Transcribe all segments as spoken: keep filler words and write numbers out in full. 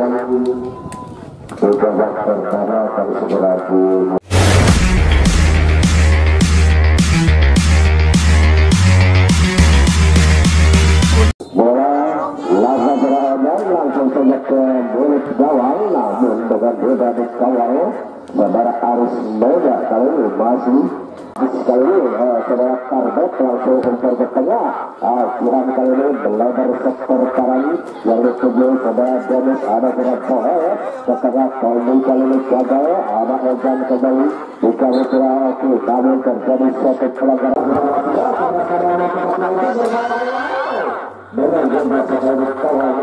Sudah pertama kali segera di bola laga berada langsung saja ke mulut gawang, namun dengan beda di kawal saudara Aris Mega kali ini masih sekali ini eh, saudara Karbet langsung umpan ke tengah. ah, Kurang kali ini melebar sektor kanan yang dituju saudara Dennis, ada saudara Bohe ke tengah. Kali kali ini gagal, ada Ojan kembali bukan laki-laki, namun terjadi suatu pelanggaran dengan jumlah sekali kawan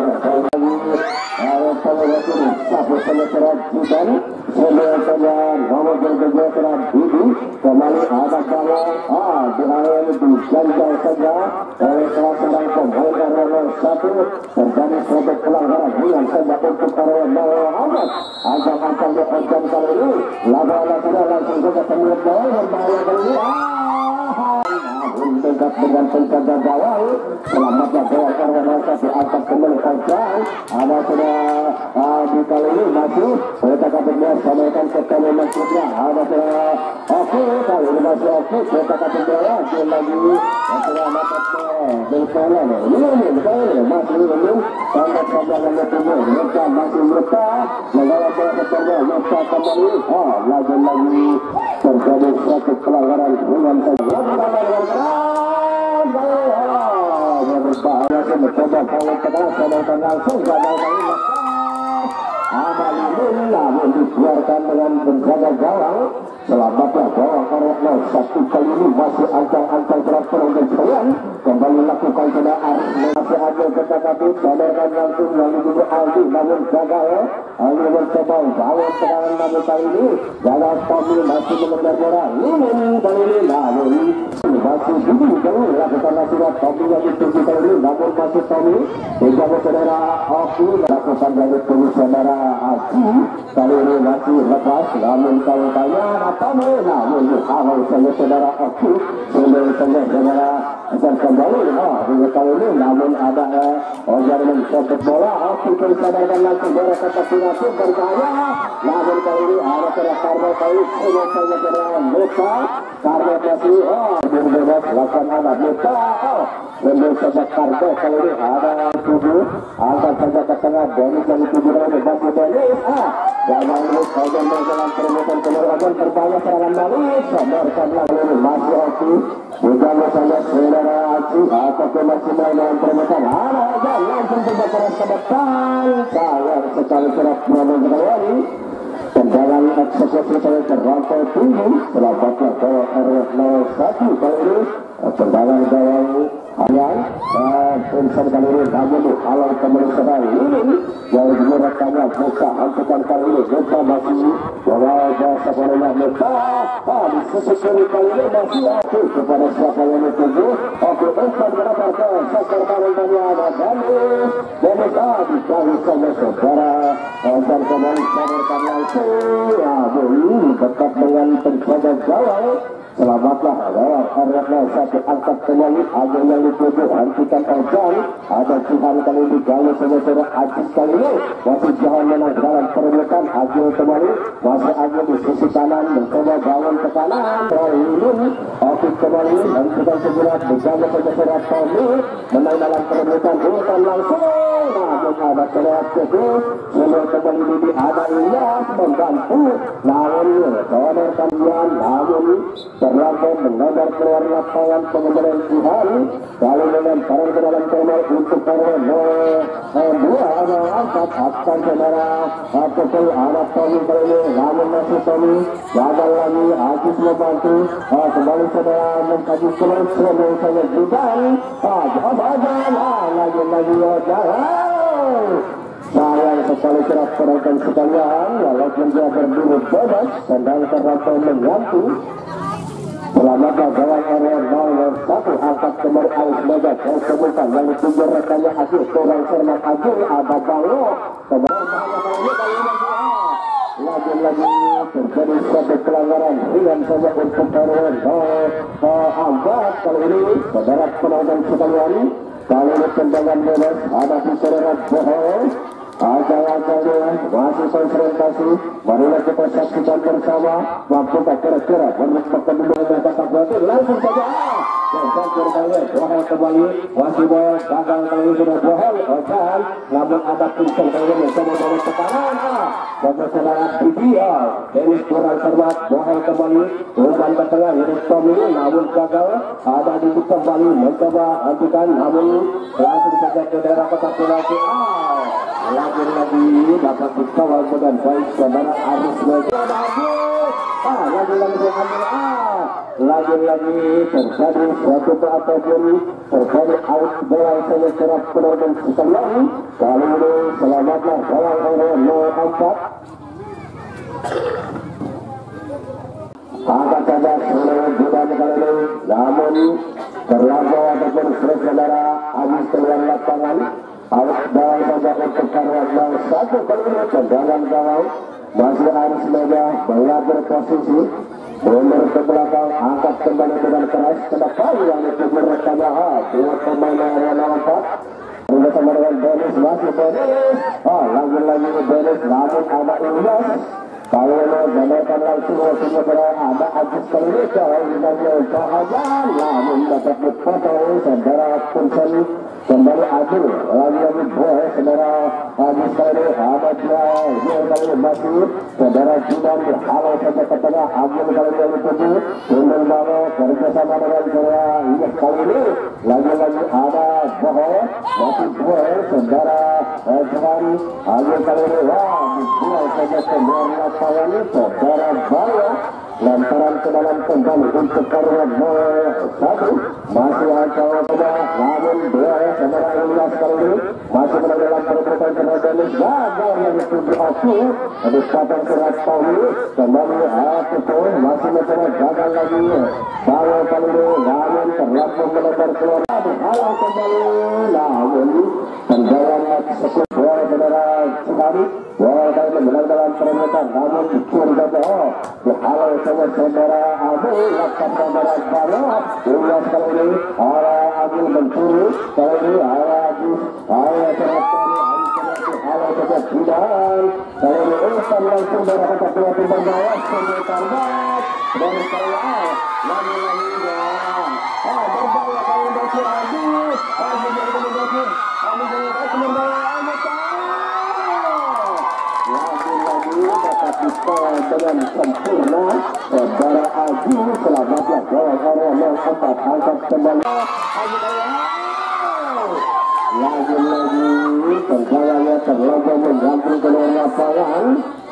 satu semeteran dan semeteran nomor bergerak Didi kembali ada kawan ah di area itu janjang saja oleh salah seorang pemain nomor satu. Terjadi suatu pelanggaran yang saja untuk area Muhammad ajang-ajang di Ojan kali ini laga-laga sudah langsung saja kemudian berbahaya kali ini dekat dengan penjaga gawang. Selamatlah gawang karena satu angkat kembali Ojan. Ada sudah uh, di kali ini masih mereka kabinnya sampaikan ke kami maksudnya ada sudah oke kali ini masih oke mereka kabinnya lagi lagi sudah dapat bersalah ini ini ini masih belum sampai sampai yang kedua mereka masih mereka membawa bola ke tengah mereka kembali oh lagi-lagi terjadi suatu pelanggaran dengan berbahaya sih mencoba kalau tengah sedangkan langsung gagal kali Amalin namun dikeluarkan dengan penjaga gawang. Selamatlah gawang karena satu kali ini masih ancang-ancang transfer untuk kalian kembali lakukan sudah Aris masih ada kata-kata sadarkan langsung lalu dulu Aldi namun gagal. Aldi mencoba gawang serangan namun kali ini gagal. Tommy masih mengejar bola ini kali ini namun masih dulu kali lakukan sudah Tommy yang dituju kali ini namun masih Tommy menjaga saudara Oki lakukan dari tulis saudara Aji kali ini masih lepas namun kalau tanya apa namun awal saja saudara Oki sebelum saja saudara akan kembali oh ini kali ini namun ada Ojar mencoba bola Oki kali sadarkan langsung bola kata Pinatu berkaya namun kali ini ada saudara Karma kali sebelum saja saudara Meta Karma masih oh berbebas lakukan anak Meta oh sebelum saja Karma kali ini ada tujuh angkat saja ke tengah Dennis yang tujuh dari masih Dennis ah jangan lupa Ojan dengan permukaan keluarga berbahaya serangan balik sadarkan lalu masih Oki bukan saja saudara Aci atau masih main dengan permukaan ada Ojan langsung bergerak ke depan sayang sekali serap Prabowo sekali tendangan eksekusi saya terlampau tinggi. Selamatlah gawang R nol satu kali ini tendangan gawang Hayang dan Vincent kali ini namun halang kembali sekali ini yang merekanya Muka angkutan kali ini Muka masih bawa jasa bolanya Muka ah di sisi kali ini masih aktif kepada siapa yang dituju oke umpan berapa ke sektor kanan ada Dennis Dennis ah dicari sama saudara dan kembali sadarkan langsung ya boleh dekat dengan penjaga gawang. Selamatlah gawang R nol satu angkat kembali Agung yang dituju hentikan Ojan ada Jihan kali ini gaya saudara Aziz kali ini masih Jihan menang dalam permukaan Agung kembali masih Agung di sisi kanan mencoba bangun ke kanan Royulun oke kembali hentikan segera berjaga saudara Tommy menang dalam permukaan bukan langsung namun ada saudara Teguh sebelum kembali ini ada Ilyas membantu namun saudara kalian namun terlampau mengadar keluar lapangan pengembalian Tuhan lalu melemparkan ke dalam channel untuk karena dua ada angkat akan saudara Apel anak Tommy kali ini namun masih Tommy gagal lagi Aziz membantu kembali saudara mengkaji keluar sebelum saya juga jawab aja lagi-lagi jangan sayang sekali cerah penonton sekalian walaupun dia berdiri bebas tendang terlampau mengganti. Selamatlah gawang R nol satu angkat kembali Aris Mega kesemutan yang dituju rekannya Aziz kurang cermat Aziz ada Bango kembali bahaya kali ini kali ini lagi-lagi terjadi suatu pelanggaran ringan saja untuk R nol empat kali ini saudara penonton sekalian kali ini tendangan bebas ada saudara Bohong Ajang-ajangnya masih konsentrasi. Marilah kita saksikan bersama. Waktu tak kira-kira menemukan dulu mereka berarti langsung saja. Dan kembali Bohel kembali. Masih Bohel gagal kali sudah Bohel. Dan namun ada Vincent kali ini sama-sama tekanan. Bagi saudara Bidia Dennis kurang cermat. Bohel kembali umpan ke tengah ini Tommy namun gagal. Ada di kembali mencoba hentikan namun langsung saja ke daerah kotak penalti. Lagi-lagi dapat dikawal dengan baik saudara Aris lagi. Ah, lagi-lagi diambil. Ah, lagi-lagi terjadi suatu ataupun terjadi out bola saja serap penonton sekalian. Kali ini selamatlah bola oleh nol empat. Angkat saja seluruh bulan kali ini, namun terlampau ataupun saudara Aris keluar lapangan. Awas bawang saja untuk karya nol satu kali ini tendangan gawang. Masih harus meja mengatur posisi mundur ke belakang, angkat kembali dengan keras ke depan yang itu merekam dua pemain yang nol empat bersama dengan Dennis. Masih Dennis, ah lagi-lagi Dennis namun ada Ilyas. Kalau menekan langsung waktunya berada ada Ajis kali ini kalau dinamnya bahagia namun dapat dipotong saudara Punsen kembali Adu lagi-lagi boy saudara Ajis kali ini ada dia yang kali ini masih saudara Jidan berhalau saja ke tengah Ajis kali ini tujuh Tundul Mano kerjasama dengan saudara Ilyas kali ini lagi-lagi ada boy masih boy saudara Jidan Ajis kali ini wah dibuat saja kembali lapangan itu saudara Baya lantaran ke dalam kembali untuk karya nol satu masih angka pada namun dua saudara Ilyas kali ini masih berada dalam perebutan tenaga ini gagal yang itu berhasil habis kapan surat Pauli kembali Atuto masih mencoba gagal lagi Baya kali ini namun terlalu melebar keluar halau kembali namun tendangan sepuluh dua saudara Sehari wah kali menang dalam perebutan namun dicuri saja berhalau sama saudara Abu lakukan saudara Baya Ilyas kali ini arah Abu mencuri kali ini arah Abu arah terakhir halau saja Jidan kali ini umpan langsung dari kata dua timbang bawah sampai target dari kali A lagi-lagi ah berbahaya kali ini dari Abu Abu jadi kemudian Abu jadi kemudian lagi-lagi dapat dikawal dengan sempurna saudara Aji selamatlah gawang area nol empat angkat kembali lagi-lagi tendangannya terlalu mengganggu keluar lapangan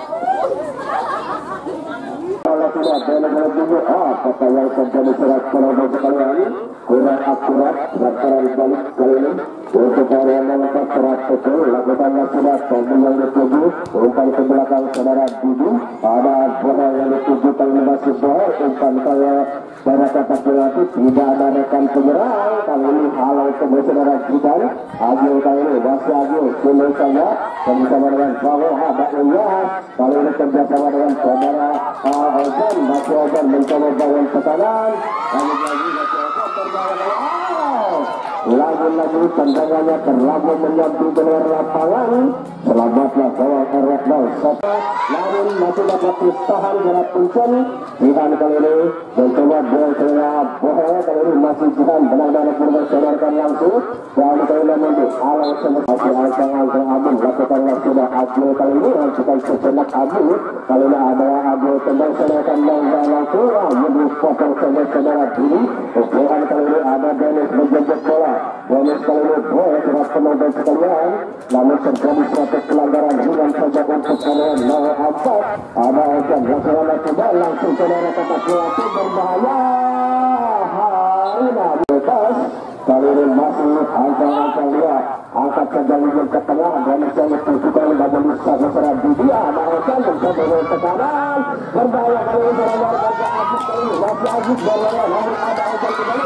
kalau tidak boleh menunjuk ah kata yang terjadi serat penonton sekalian kurang akurat lantaran balik kali ini untuk area nomor serat betul lakukannya sudah tombol yang dituju umpan ke belakang saudara Dudu ada bola yang dituju kali ini masih bola umpan kali pada kotak penalti tidak ada rekan penyerang kali ini halau kembali saudara Jidan Agil kali ini masih Agil sulit saja bersama dengan Bawo ada Ilyas kali ini kerjasama dengan saudara Ojan masih Ojan mencoba bangun tekanan lagi-lagi masih Ojan terbangun lagi-lagi tendangannya terlalu menyamping keluar lapangan selamatlah gawang R F nol satu namun masih dapat ditahan Gerard Punsen Jidan kali ini mencoba bola saudara Bohel kali ini masih Jidan benar-benar mempersadarkan langsung dan kali ini mendik halau masih angka-angka Abu lakukanlah sudah Abu kali ini langsungkan sejenak Abu kali ini ada Abu tendang sadarkan langsung mendik potong saja saudara Dini Bohel kali ini ada Dennis menjemput bola Dennis kali ini bola sudah penonton sekalian namun terjadi suatu pelanggaran ringan saja untuk karya nol empat ada Ojan langsung sudah langsung saudara kata pelatih berbahaya Harina bebas kali ini masih angka-angka lihat angkat saja lingkar ke tengah dan misalnya tersuka yang dapat bisa berserah di dia ada Ojan mencoba dengan tekanan berbahaya kali ini berawal pada Aziz kali ini masih Aziz berawal namun ada Ojan kembali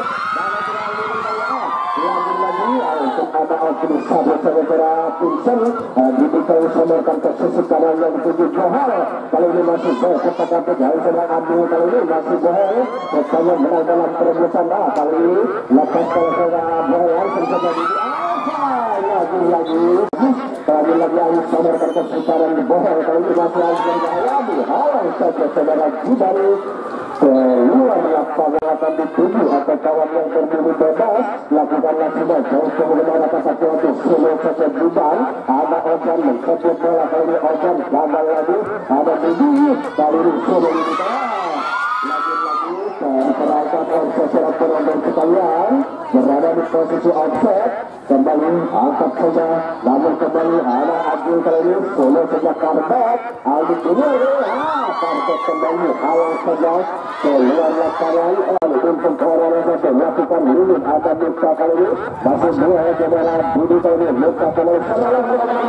lagi-lagi untuk ada Alkitab bersama Punsen dibuka usahakan ke sisi kanan yang dituju Bohel kali ini masih Bohel kepada jauh sedang Abu kali ini masih Bohel bersama menang dalam perebutan kali ini lepas kalau saudara Bohel langsung saja di lagi-lagi lagi-lagi yang saudara kesesaran di bawah kali ini masih akan dialami halang saja saudara Jidan keluar lapangan akan dituju atau kawan yang berdiri bebas lakukanlah sudah jauh kemudian atas satu untuk solo saja Jidan ada Ojan mencetak bola kali ini Ojan gagal lagi ada Budi kali ini solo ini lagi-lagi perangkat secara penonton sekalian berada di posisi offset kembali angkat saja namun kembali ada Agil kali ini solo sejak karpet Aldi ini ah karpet kembali halang saja keluar lapangan untuk orang saja melakukan limit ada Luka kali ini masih dua saudara Budi kali ini Luka kembali salah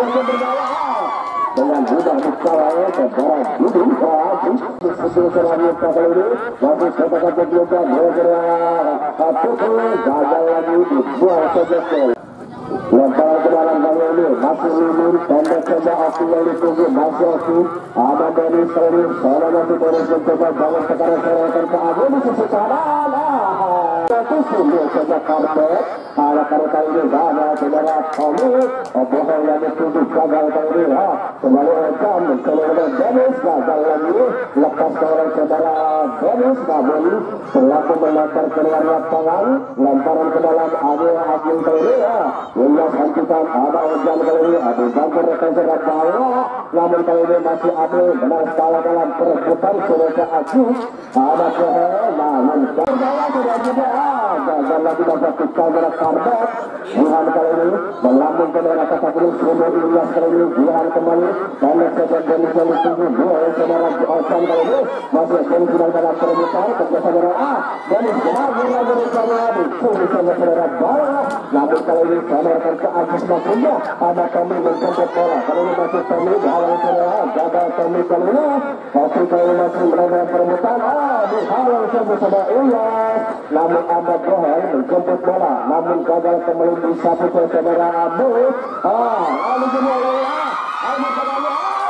dengan mudah dikawal saudara Budi Habis sesuai saudara Luka kali ini masih kata-kata Luka saudara Pukul gagal lagi dibuang saja ke lemparan ke dalam kali ini masih limin pendek saja Oki yang ditunggu masih Oki ada dari seri saudara masih terus mencoba bangun sekarang serahkan ke Abu di sisi kanan satu sumber saja karpet ada karpet kali ini ada saudara Tommy Obohong yang ditunggu gagal kali ini kembali Ojam mencoba Dennis gagal lagi lepas seorang saudara Dennis namun selaku melempar keluar lapangan lemparan ke dalam Abu Agil kali ini William Hancutan ada Ojam kali ini ada Gantar rekan saudara bawah namun kali ini masih ada benar skala dalam perebutan saudara Agil ada Kohel namun bawah sudah juga gagal lagi dapat saudara karpet Jihan kali ini melambung ke daerah kata kuning Sumber Ilyas kali ini Jihan kembali pendek saja Dennis yang ditunggu dua saudara Ojam kali ini masih Dennis sedang dalam perebutan kerja saudara A Dennis lagi lagi rencana ditunggu saja saudara bawah namun kali ini saudara ke Agis maksudnya ada Tommy mencetak bola kali ini masih Tommy dihalang saudara gagal Tommy kali ini Tommy kali ini masih berada perebutan ah dihalang saja saudara Ilyas namun ada Kohel menjemput bola namun gagal kembali disapu ke saudara Abu ah lalu semua Abu kembali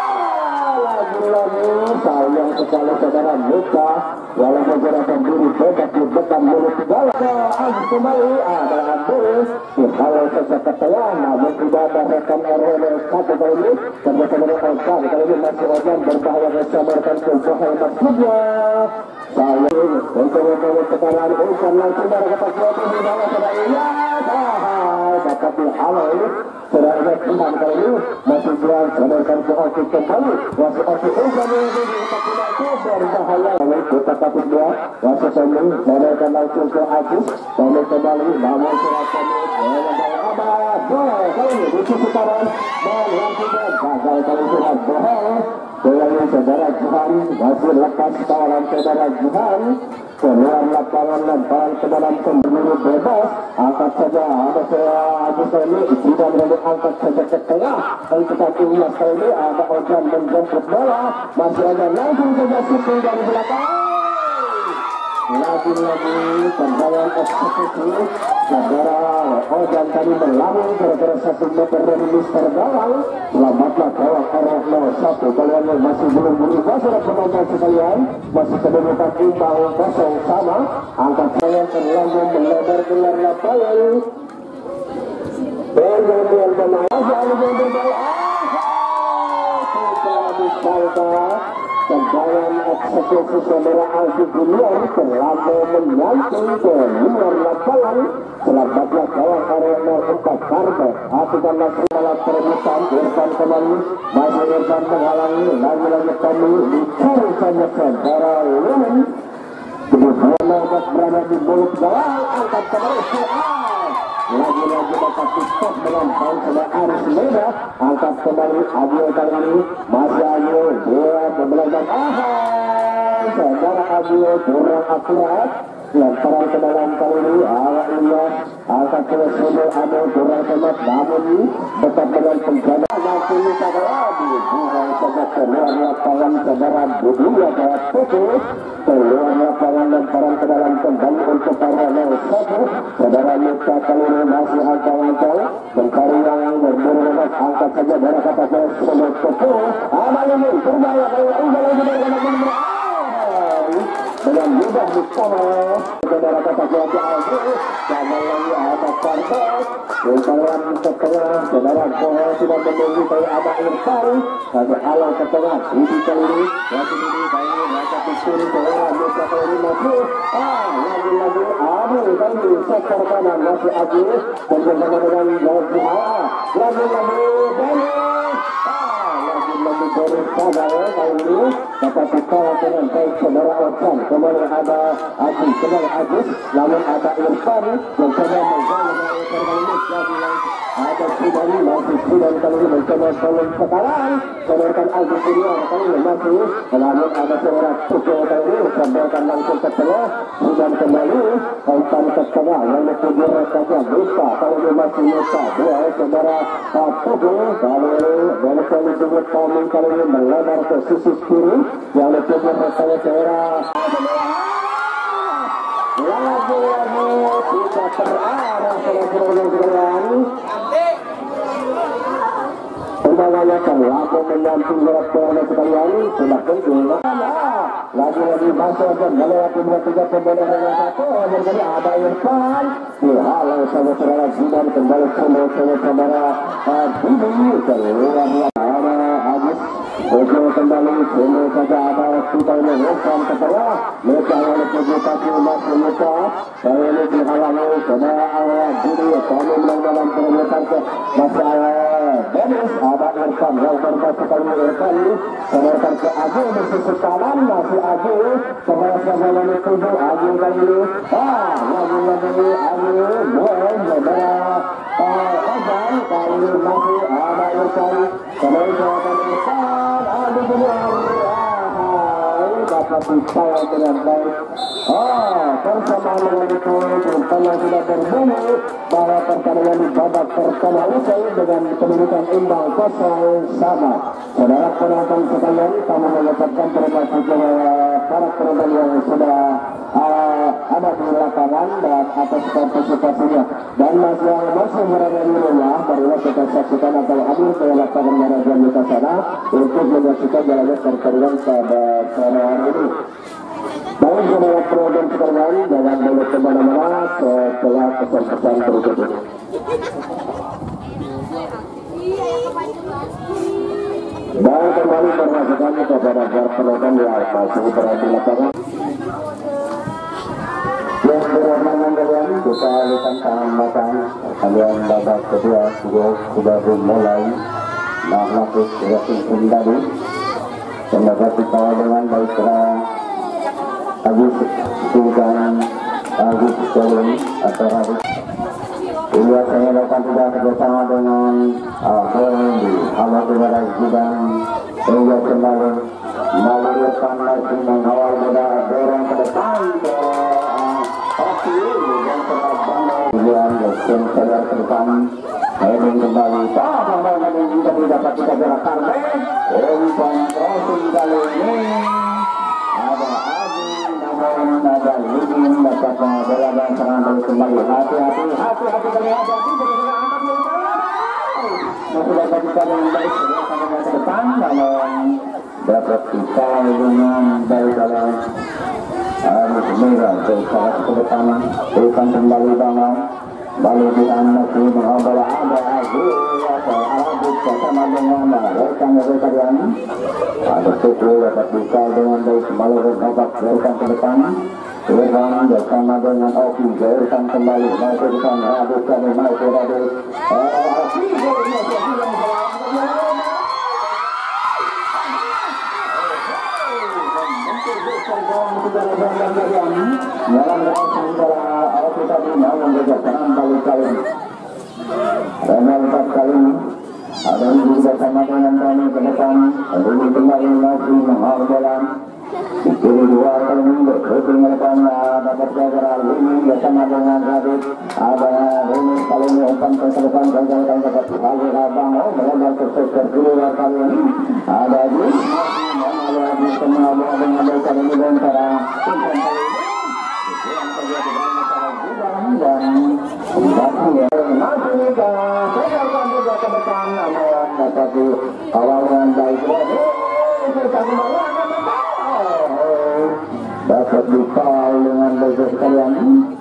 lagi-lagi sayang sekali saudara Luka walaupun gerakan diri bebas di depan mulut segala Abu kembali ada Abu dihalau saja ke tengah namun tidak ada rekan R W satu kali ini kerja saudara Ojan kali ini masih Ojan berbahaya mencabarkan ke Kohel maksudnya sayang untuk sekarang Ojan langsung dari kata kuat di bawah saudara Ilyas dapat dihalau ini saudara Tuhan kali ini masih berang sadarkan ke Oki kembali masih Oki Ojan ini tidak itu berbahaya kita takut dia masih Tommy sadarkan langsung ke Agis Tommy kembali namun serahkan Abah bola kali ini di sisi kanan dan langsung gagal kali sudah bohong dengan saudara Jihan masih lepas tawaran saudara Jihan keluar lapangan lemparan ke dalam pemburu bebas angkat saja ada saya Agus ini tidak berani angkat saja ke tengah dan tetapi Ilyas kali ini ada Ojan menjemput bola masih ada langsung saja sipil dari belakang lagi-lagi tendangan eksekusi saudara Ojan tadi berlalu gara-gara satu meter dari Mister Gawang selamatlah gawang arah nol satu kalian yang masih belum berubah saudara penonton sekalian masih kedudukan imbang kosong sama angkat kalian terlalu melebar gelar lapangan bergantian pemain lalu berbola setelah disangka tendangan eksekusi saudara Aldi Gulian terlalu menyantum ke luar lapangan selamatlah gawang area nol empat karpet atukan langsung dalam perebutan Irfan kembali masih Irfan menghalangi lagi-lagi Tommy dicari saja saudara Lumen kemudian Nalkas berada di mulut gawang angkat kembali lagi-lagi dapat stop dengan poin saudara Aris Meda angkat kembali Agil kali ini masih Agil dia membelakang ahal saudara Agil kurang akurat lemparan ke dalam kali ini awak Ilyas angkat ke sumber ada kurang semat namun tetap dengan penjana langsung bisa lagi bukan saja keluar lapangan saudara Budi ada putus keluar lapangan lemparan ke dalam kembali untuk para nol satu saudara Yuta kali ini masih ancang-ancang mencari yang berburu lepas angkat saja dari kata ke sumber putus ada ini berbahaya kalau unggal lagi dengan dengan mudah dikawal saudara kata Jati Aldi dan lagi ada Kartos Irfan ke tengah saudara Koho sudah menunggu kayak ada Irfan ada Halo ke tengah ini kali ini masih ini kali ini mereka pisuri saudara bisa kali ini masih ah lagi-lagi Abu tadi sektor kanan masih Abu dan bersama dengan Lagi Ah lagi-lagi Dennis lagi Boris Padal kali ini dapat dikawal dengan baik saudara Ocan kembali ada Agus kembali Agus namun ada Irfan yang coba menggol dengan Irfan kali ini ada Sudani masih Sudani kali ini mencoba tolong sekarang sebenarkan Agus Sudani kali ini masih namun ada saudara Tujuh kali ini sebenarkan langsung ke tengah Sudani kembali Ocan ke tengah yang tujuh saja Musa kali ini masih Musa dua saudara Tujuh kali ini boleh kali disebut Tommy kali ini melebar ke sisi kiri yang lebih berkata saudara lagi-lagi tidak terarah saudara sekalian membawakan lagu menyamping berat saudara sekalian sudah tentu lagi-lagi masuk dan melewati dua tiga pemain dengan satu jadi ada Irfan dihalau sama saudara Zidan kembali sama saudara Bibi keluar Agus Ojo kembali semua saja ada kita mengumpulkan ke tengah mereka yang lebih kaki masih muka saya ini dihalangi saudara Allah Budi kami menang dalam perebutan ke masalah Dennis ada Irfan yang berbahasa kali Irfan sebenarkan ke Agung di sisi kanan masih Agung sama-sama yang tujuh Agung kali ini ah lagi-lagi Agung buat saudara Ozan kali ini masih ada Irfan sebenarkan Irfan ada benar dapat dikawal dengan baik oh bersama dengan itu terutama sudah berbunyi bahwa pertandingan di babak pertama usai dengan kedudukan imbang kosong sama saudara penonton sekalian kami mengucapkan terima kasih kepada para penonton yang sudah uh, ada di lapangan dan atas partisipasinya dan masih yang masih berada di rumah marilah kita saksikan atau hadir ke lapangan Manajemen di sana untuk menyaksikan jalannya pertandingan pada sore hari ini. Baik saudara penonton sekalian jangan boleh kemana-mana setelah pesan-pesan berikut ini. Dan kembali perhatikan kepada para penonton yang masih berada di lapangan. Yang berlangsung kalian kita lihat tambahkan kalian babak kedua sudah sudah dimulai makhluk yang tadi mendapat dikawal dengan baik Agus Sultan Agus Sultan atau Agus ini saya lakukan tidak bersama dengan Alhamdi Allah kepada Zudan hingga kembali meluruskan lagi mengawal muda dorong ke depan ke Oki dan kemudian Jason sadar ke depan heading kembali sama yang juga didapat kita jarak karben umpan crossing kali ini ada Adi namun ada Lidin dapat berada serangan kembali hati-hati hati-hati terlihat masih dapat kita dengan baik sampai ke depan namun dapat kita dengan baik dalam harus merah ke salah ke depan bukan kembali bangun balik di anak ini mengobrol ada Aziz atau Arabik bersama dengan rekan rekan ada tujuh dapat buka dengan baik kembali berbabak rekan ke depan Irfan bersama dengan Oki rekan kembali masuk ke sana Arabik kami masuk Arabik dalam reaksi antara Oki tadi mau menjaga tangan balik kali Renal empat kali ada yang juga sama dengan kami ke depan ini kembali masih menghal bola kiri dua kali berkuting depan dapat jaga ini bersama dengan Radit ada ini kali ini umpan ke depan gagal dapat lagi abang melebar ke sektor keluar kali ini ada di ada di tengah bola dengan kali ini antara dan masih juga sekarang juga ke depan namun dapat di awal dengan baik dapat dapat dikawal dengan baik sekalian.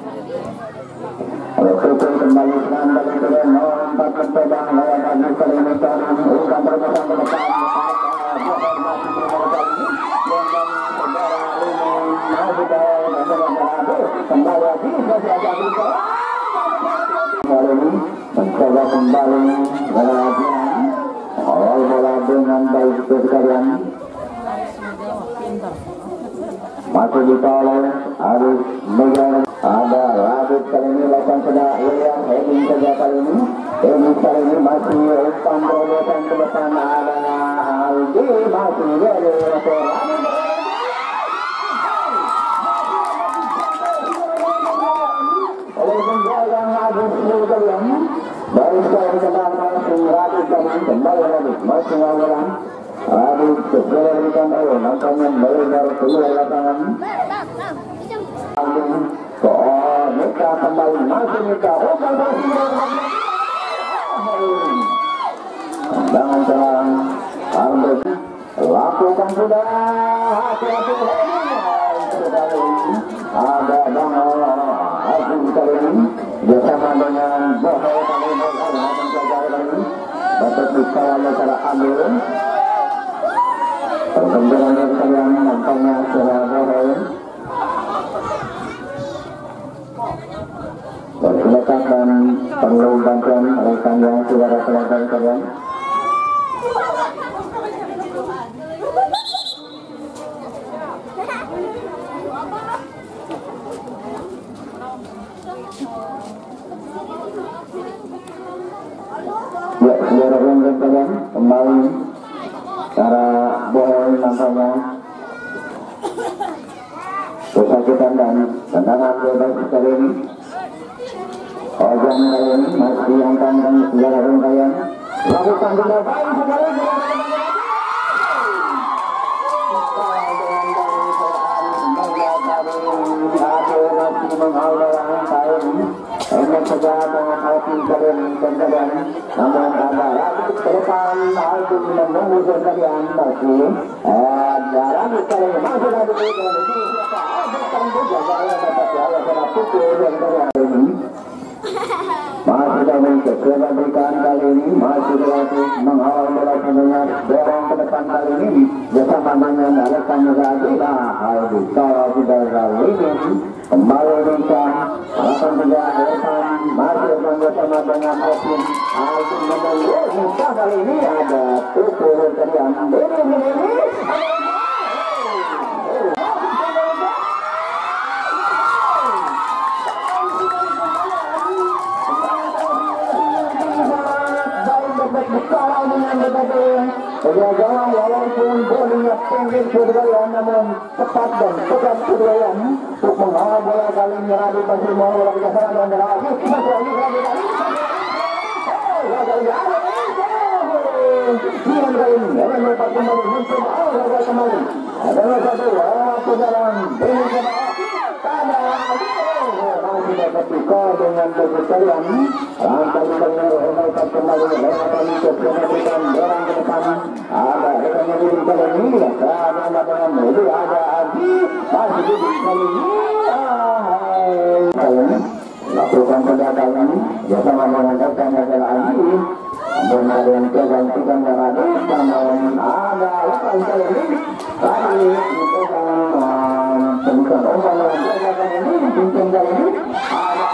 Berikut kembali dengan balik ke nomor empat berpegang lawan lagi kali ini Karim bukan berpegang ke depan kembali lagi saja mencoba kembali latihan awal bola dengan baik sekalian. Masih dikawal harus megang. Ada Radit kali ini lakukan sudah William heading saja kali ini. Heading kali ini masih umpan terobosan ke depan ada Aldi masih dari Radit. Oleh penjagaan Radit kalian dari sekarang sedang langsung Radit kali kembali Radit masih ngawalan Radit sesuaikan ayo nampaknya melebar keluar lapangan. Oh, Mika kembali masih Mika. Oh, kembali dengan serang Ardo lakukan sudah hati-hati ada Bang Aziz kali ini bersama dengan Bohol kali ini akan jaga kali dapat dikawal secara ambil perkembangan sekalian nampaknya secara Bohol. Silakan dan perlu bantuan rekan yang sudah selesai kalian. Ya, saudara dan kalian kembali cara bohong nampaknya kesakitan dan tendangan bebas kali ini. Ojan kali ini masih diangkat dan saudara dan kalian lakukan dengan baik sekali. Masih menghalang kain enak saja dengan hati kalian dan kalian namun ada lagi ke depan hati menunggu sekalian masih jarang sekali masih ada di dalam ini bukan juga saya dapat saya pada pukul dan kalian masih dalam keselamatan kali ini masih berlatih mengawal bola dengan dorong ke depan kali ini bersama dengan rekan Radila Aldi kalau sudah kali ini kembali Nisa akan juga depan masih bersama dengan Aldi Aldi menunggu Nisa kali ini ada pukul kalian ini ini kalau dengan berbagai penjagaan walaupun bolanya pendek kedua namun tepat dan tepat kedua untuk mengawal bola kali ini Radit masih mau bola ke sana dan lagi masih lagi Radit lagi Sian kali ini dengan lepas kembali muncul awal bola kembali ada satu pejalan ini pada masih dapat tukar dengan kebetulan lantai kembali lepas kembali lepas kemudian dorong ke depan ada rekan yang diri kali ini karena dengan mobil ada Adi masih diri kali ini kali ini lakukan pendatangan ini bersama dengan rekan yang Adi namun ada yang kegantikan yang ada namun ada lepas kali ini kali dipegang bukan orang yang kegantikan ini pimpin kali ini ada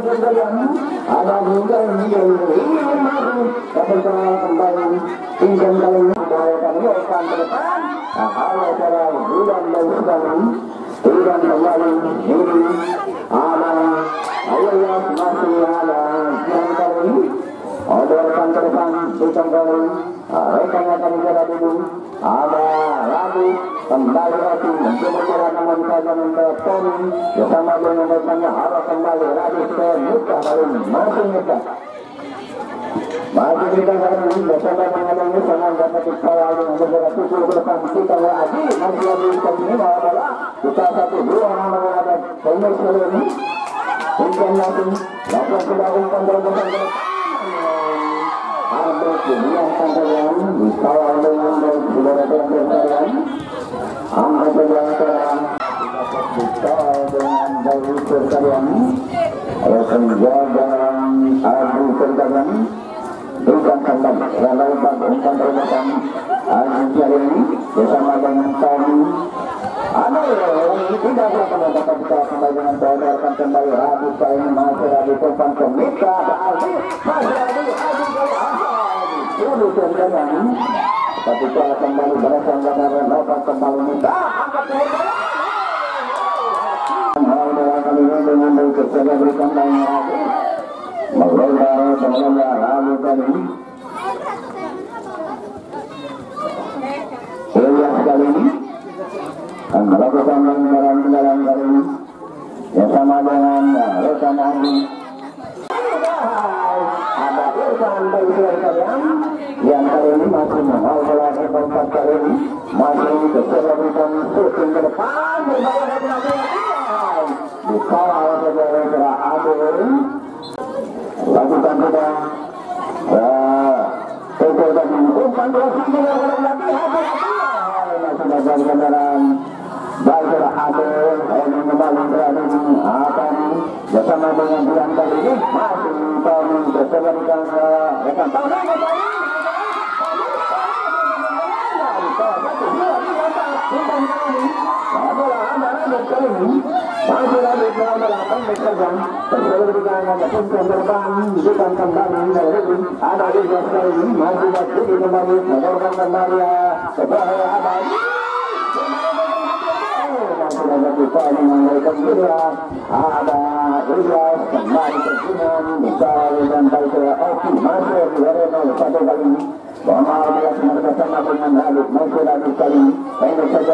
ada hingga hingga ini masih ketika kembali pinjam kali ini akan dilakukan ke depan hal cara bulan dan sekali bulan kembali ini ada ayat masih ada yang kali orderkan ke depan pinjam kali rekan akan jalan dulu ada lagi kembali lagi mencoba jalan namun saja mentelepon bersama dengan rekannya harus kembali lagi ke muka kali masih muka masih kita kali ini bersama dengan ini sangat dapat dikawal dengan beberapa tujuh ke depan kita lagi masih lagi kali ini adalah kita satu dua nama ada pemain sekali ini hujan lagi lakukan sudah umpan dalam bersama ke depan ada kemudian kalian dikawal dengan baik saudara sekalian angkat yang terang dikawal dengan baik sekalian ada penjaga abu sekalian bukan kembali lalu umpan terdepan abu sekalian bersama dengan kami ada yang tidak akan dapat kita kembali dengan saudara kembali abu sekalian masih ada umpan komika masih ada abu dulu sekalian tapi kalau kembali berasal dari lepas kembali minta angkat mau dengan kali ini dengan baik saya berikan banyak lagi melebar semuanya lalu kali Ilyas kali ini akan melakukan pelanggaran kali ini yang sama dengan rekan Andi ada Irfan dari sekalian yang kali ini masih mengawal bola empat kali ini masih keseluruhan shooting ke depan berbalik lagi dikawal sebagai gerak Adil lakukan sudah itu dan umpan bola sambil berbalik lagi masih dapat kendaraan baik gerak Adil ini kembali berada di atas bersama dengan bulan kali ini masih kami keseluruhan rekan tahun masih lagi melakukan pekerjaan terseluruh di kalangan pun terbang bukan kembali dari ada di jasa ini masih lagi kembali melakukan kembali sebagai apa masih ada kita mengenaikan juga ada Ilyas kembali terjungan besar dan baik oke masih dari nol satu kali ini Bapak Ilyas bersama dengan Halid masih lagi kali ini saja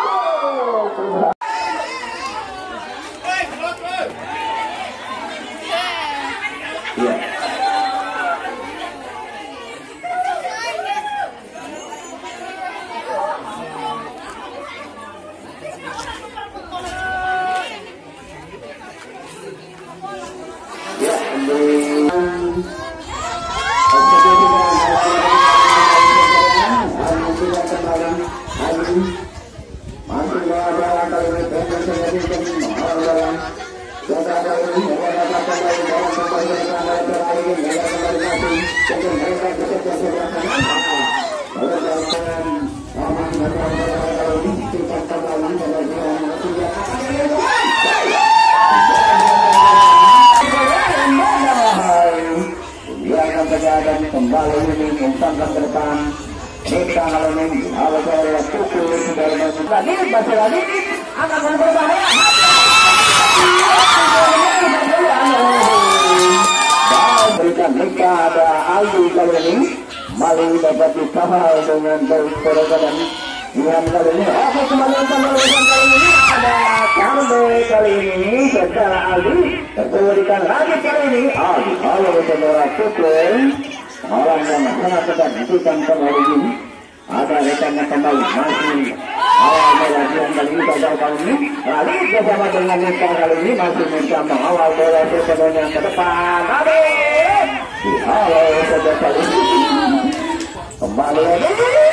kembali ini umpankan ke depan kita kalau ini kalau saya pukul dari lagi masih lagi akan berbahaya dan berikan mereka ada Aldi kali ini maling dapat dikawal dengan baik perogodan dengan kali ini oke kembali kembali kali ini ada Karbe kali ini secara Aldi tertuliskan lagi kali ini Aldi kalau saudara pukul orang yang sangat sedang menentukan kembali ini ada rekannya kembali masih awal melakukan kali ini gagal kali ini lalu bersama dengan Nisa kali ini masih minta mengawal bola sepenuhnya ke depan tadi halo saja kali ini kembali lagi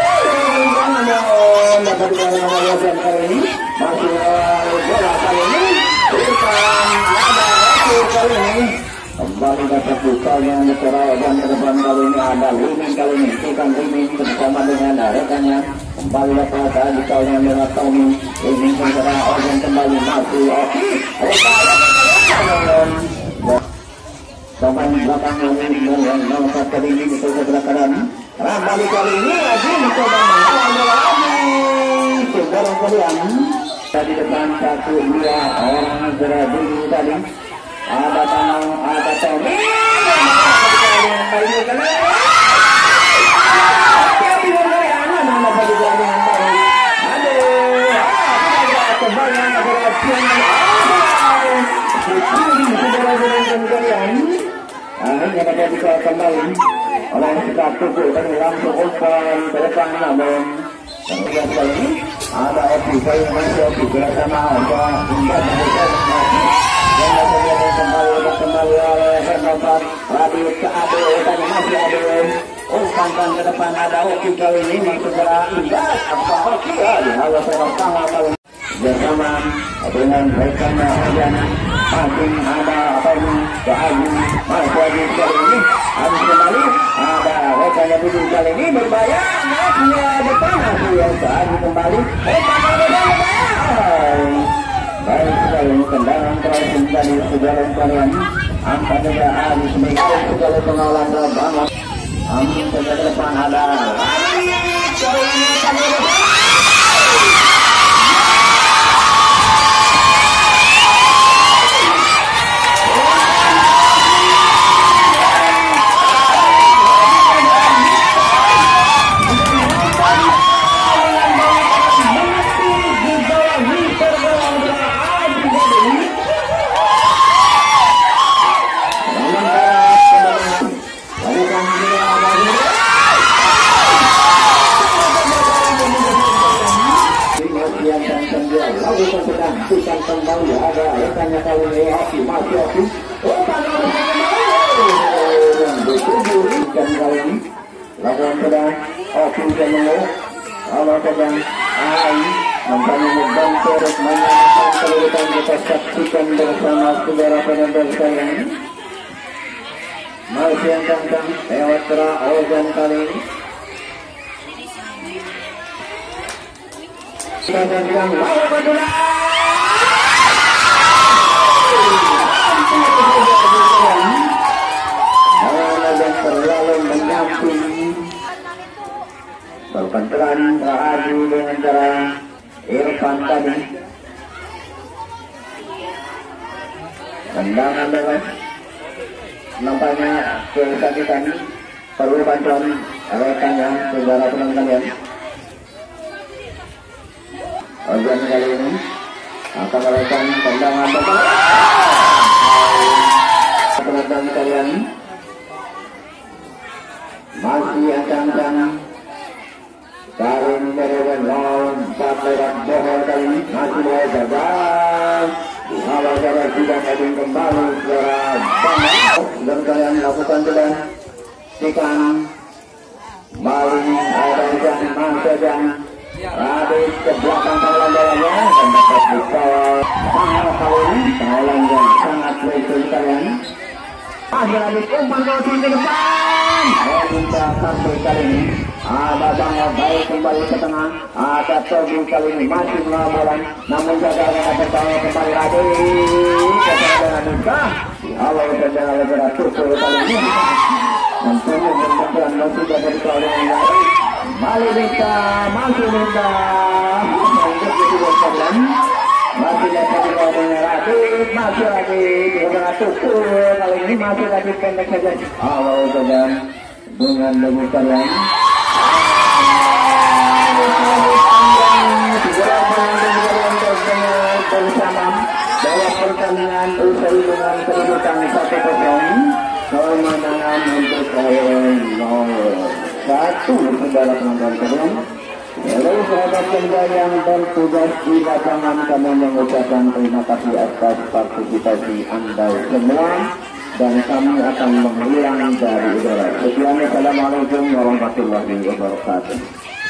dapat dikawal kali ini masih bola kali ini berikan ada kali ini kembali dapat bukalnya Nekoral dan ke depan kali ini ada Limin kali ini bukan Limin bersama dengan rekannya kembali dapat bukalnya lewat Tommy Limin segera organ kembali masih oke pemain belakang yang nomor kali ini di sebelah kanan. Kembali kali ini lagi mencoba melawan bola lagi. Sekarang kalian tadi depan satu dua orang beradu tadi. Ada tangan, ada Tommy. Akhirnya dapat dikeluarkan kembali oleh sikap tubuh dan langsung umpan ke depan, namun kemudian kali ini ada opsi yang masih opsi bersama untuk hingga mengejar yang kemudian kembali dan kembali oleh Hernofat Radit ke Ade, tadi masih Ade umpankan ke depan, ada opsi kali ini masih berindah apa opsi di halau sepak tangan kali bersama dengan rekannya Arjana masih ada apa ini Bahayu masih lagi kali ini habis kembali ada rekannya Budi kali ini berbahaya dia depan masih yang Bahayu kembali umpan berbahaya baik sekali tendangan terakhir dari sejalan kalian angka juga habis mengikut sekali pengawalan banget amin ke depan ada bukan kembali ada rekannya kali ini Haki masih Haki umpan dan bertubuh dan kali ini lakukan sedang Haki Jamango kalau sedang Ahai nampaknya membantu terus menyamakan kedudukan kita saksikan bersama saudara penonton sekalian masih yang kencang lewat Tra Ozan kali ini kita sedang lawan bola yang terlalu menyamping perpenteran teradu dengan cara Irfan tadi tendangan bebas nampaknya kesakitan perlu bantuan rekannya saudara penonton kalian Ojan kali ini akan melakukan tendangan bebas penonton kalian masih ancang-ancang Karim Merewan lawan empat lewat bohong kali ini masih mau gagal awal jarak sudah heading kembali suara banget dan kalian lakukan sudah ikan maling ada ikan masajang Radit ke belakang kawalan bolanya dan dapat dikawal mahal kali ini kawalan yang sangat lesu kalian masih Radit umpan kawal ke depan minta sampai kali ini ada Bangga baik kembali ke tengah ada Tobi kali ini masih melawan namun gagalnya ada Bangga kembali lagi kepada Nika Allah sedang lebih tutur kali ini mencoba berbenturan masih dapat dikawal dengan baik Mali Nika masih Nika untuk itu berjalan masih dapat dikawal dengan Radit masih lagi kepada tutur kali ini masih lagi pendek saja Allah sedang dengan lebih kalian bersama dalam pertandingan usai dengan kedudukan satu kosong kemenangan untuk nol satu saudara penonton kalian. Lalu sahabat pendengar yang bertugas di lapangan kami mengucapkan terima kasih atas partisipasi Anda semua dan kami akan menghilang dari udara. Sekian, assalamualaikum warahmatullahi wabarakatuh.